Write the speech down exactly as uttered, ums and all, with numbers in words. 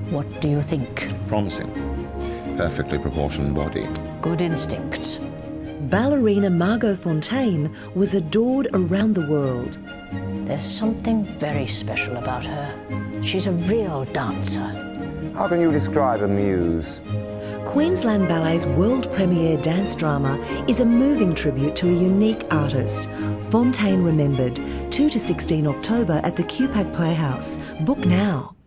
What do you think? Promising. Perfectly proportioned body. Good instincts. Ballerina Margot Fonteyn was adored around the world. There's something very special about her. She's a real dancer. How can you describe a muse? Queensland Ballet's world premiere dance drama is a moving tribute to a unique artist. Fonteyn Remembered, two to sixteen October at the Q PAC Playhouse. Book now.